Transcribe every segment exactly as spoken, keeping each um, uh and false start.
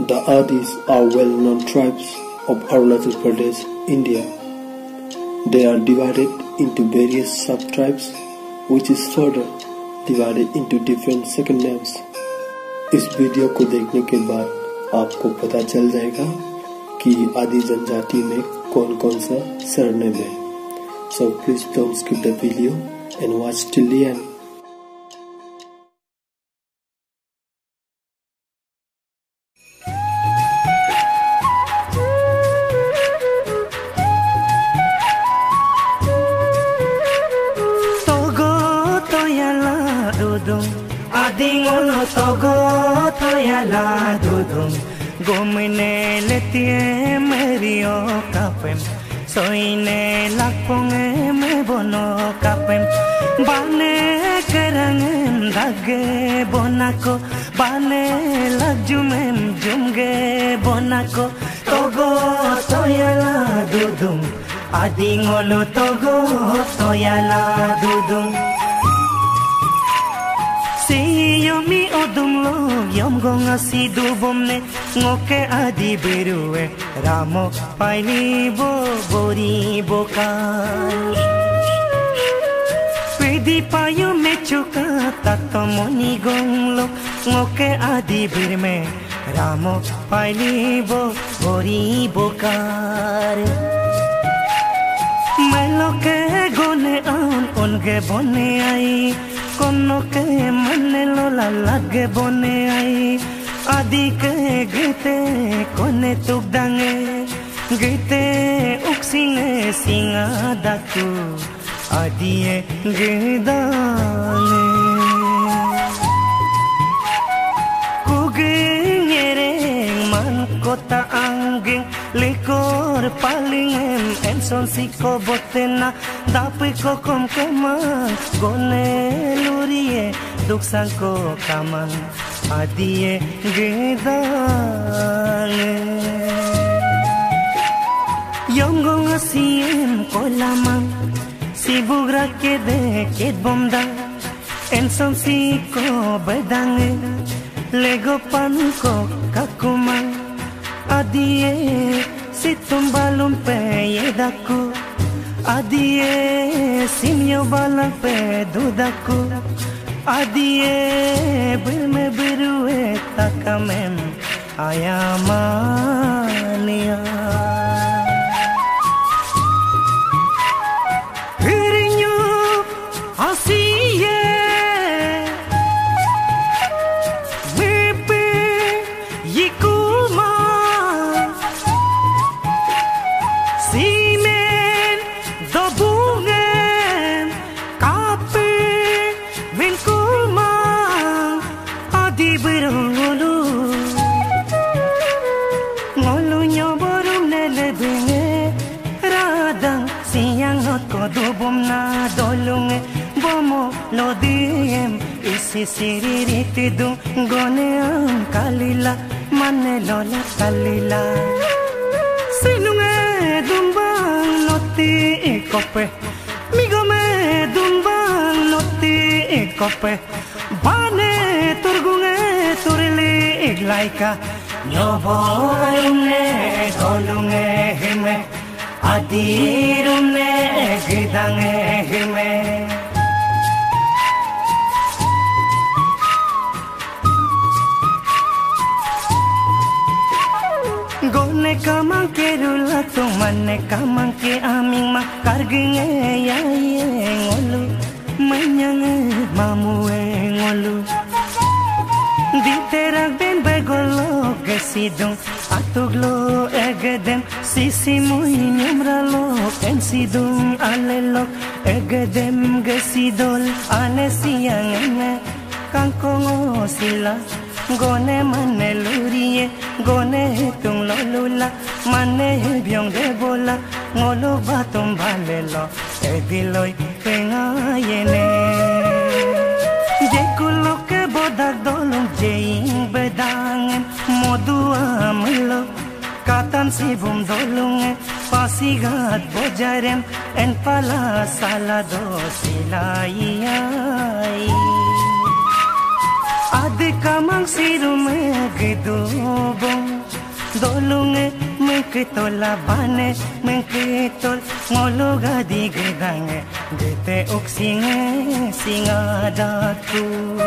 The Adis are well-known tribes of Arunachal Pradesh, India. They are divided into various sub-tribes, which is further divided into different second names. इस video को देखने के बाद आपको पता चल जाएगा कि आदि जनजाति में कौन कौन सा सरनेम है. So please don't skip the video and watch till the end. Adingolo togo toyala dudum gomne letie merio kapem soine lakponge me bono kapem bane kerangem dage bonako bane lagjumem jumge bonako togo toyala dudum adingolo togo toyala dudum Yomi odumlo yom gonga si dubomne ngoke adi berue ramo paili bo bori bokan pedi payo mechuka tatomoni gonglo ngoke adi birme ramo paili bo bori bokar meloke gone an onge bone ai Kono ke manne lola lage bone ai adi ke gite kone tuk dange gite uksine singa daku adi e gidane kugingere man kota anging likor palingem enson siko botena dapi ko kom kamang gone lurie duksan ko kamang adie gedale yongong asiem kolamang sibugra ke de ket bomda enson siko bedange lego panko kakumang adie situm balum pe yedaku adie simyo balam pe dudaku adie bilme birue takamem ayamania hirinyu asiye wepe yikuma Simen dobungen kape vinkulmang adi berulu ngolu nyoborum nelebinge radang siang not ko dobum na dolunge bomo lodiem isi siririti du gone ang kalila mane lola kalila sinunge dumbang noti ikope migome dumbang noti ikope bane turgunge turili iglaika nyoborumne dolunge hime adirumne gidange hime Gone kamang ke rula tu manne kamang ke aming makarginge ya ye ngolu manyang mamu e ngolu di terak ben begolo ke sidung atuglo egedem sisi mui nyumralo en sidung alelo egedem ge sidol ane siang kangkongo sila Gone mane lurie, gone tung lolula, mane byong de bola, ngolo batum balelo, ediloi pengayene. Jekulo ke bodak dolung jeing bedangem, modu amlo, katan sibum dolunge, pasigat bojarem, en pala salado silayai. Adi kamang sirume gidubong dolunge mengketola bane mengketol ngologa di gedange gete oksinge singa datu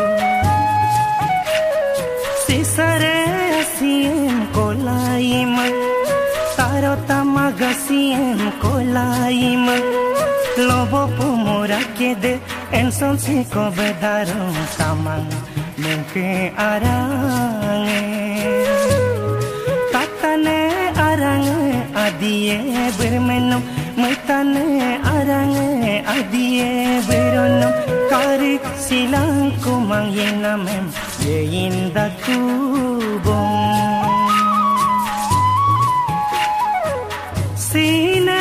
sisare asiem kolaima taro tamagasiem kolaima lobo pumura kede enson si kobedaron kamang mengke arange tatane arange adie bermenum metane arange adie beronum karik silang kumang yenamem yeinda kubong sine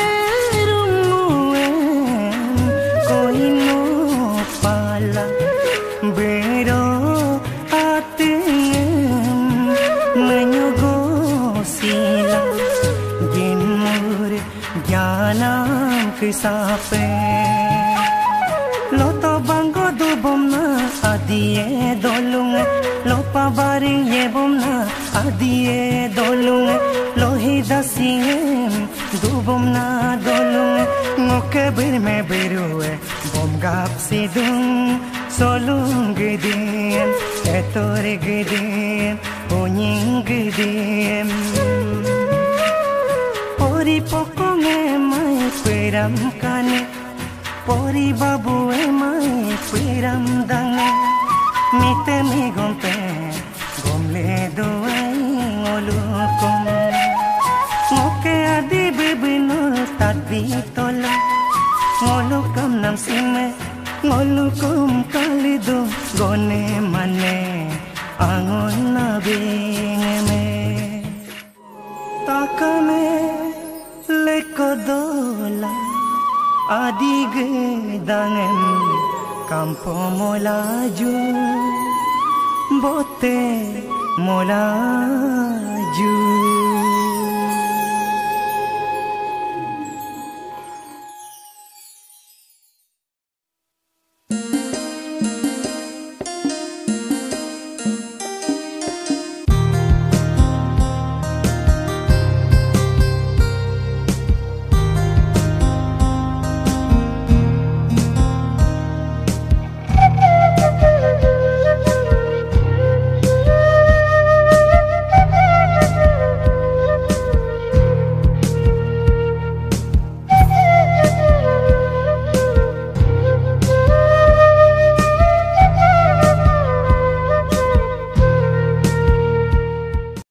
bero atingem menyogo sila ginmur gyanam kisape loto bango dubom na adie dolung lopa baring yebom na adie dolung lohi dasiem dubom na dolung ngoke birme berue bom gap sidung solung gedem etore gedem onying gedem pori pokong emai peram kane pori babu emai peram dange mite mi gompe gomle doai ngolukom ngoke adi bebinol tadbi tola ngolukam nam sime ngolukum kalido gone mane angon na bingeme takame lekodola adige dangem kampo molaju bote molaju